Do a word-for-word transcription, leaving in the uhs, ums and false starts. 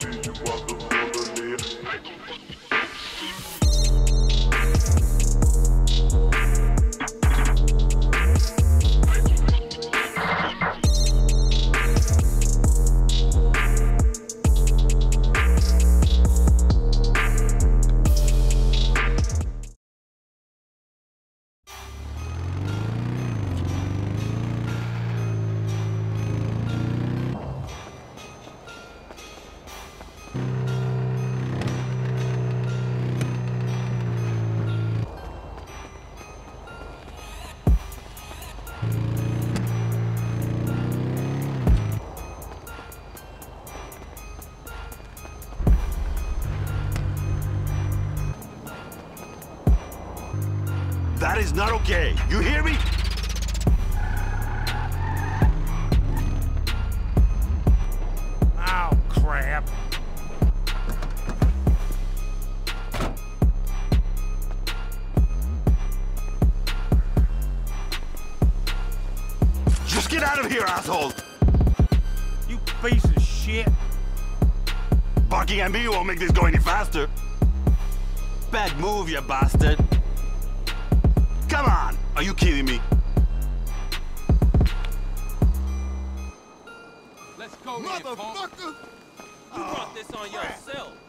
That is not okay. You hear me? Oh, crap. Just get out of here, asshole! You piece of shit. Barking at me won't make this go any faster. Bad move, you bastard. Come on! Are you kidding me? Let's go, motherfucker! You brought this on yourself.